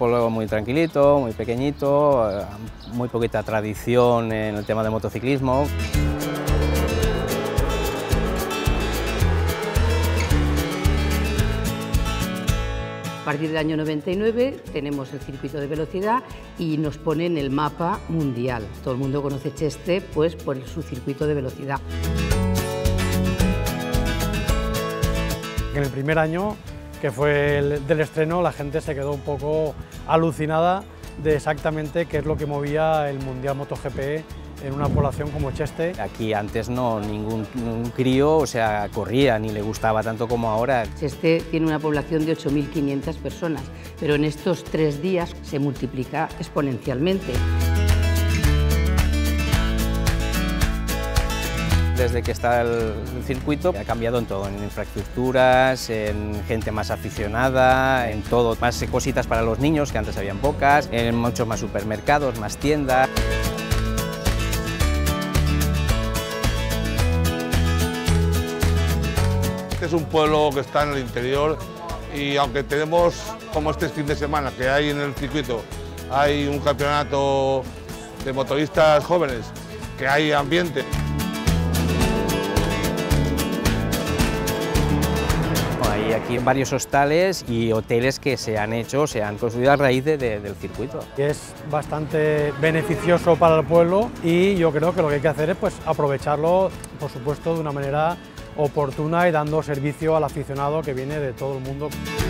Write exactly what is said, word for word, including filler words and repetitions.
pueblo muy tranquilito, muy pequeñito, muy poquita tradición en el tema de motociclismo. A partir del año noventa y nueve tenemos el circuito de velocidad y nos pone en el mapa mundial. Todo el mundo conoce Cheste pues, por su circuito de velocidad. En el primer año, que fue el del estreno, la gente se quedó un poco alucinada de exactamente qué es lo que movía el Mundial MotoGP en una población como Cheste. Aquí antes no, ningún, ningún crío, o sea, corría, ni le gustaba tanto como ahora. Cheste tiene una población de ocho mil quinientas personas, pero en estos tres días se multiplica exponencialmente. Desde que está el circuito ha cambiado en todo, en infraestructuras, en gente más aficionada, en todo, más cositas para los niños que antes habían pocas, en muchos más supermercados, más tiendas. Este es un pueblo que está en el interior y aunque tenemos, como este fin de semana que hay en el circuito, hay un campeonato de motoristas jóvenes, que hay ambiente. Hay aquí varios hostales y hoteles que se han hecho, se han construido a raíz de, de, del circuito. Es bastante beneficioso para el pueblo y yo creo que lo que hay que hacer es pues, aprovecharlo, por supuesto, de una manera oportuna y dando servicio al aficionado que viene de todo el mundo.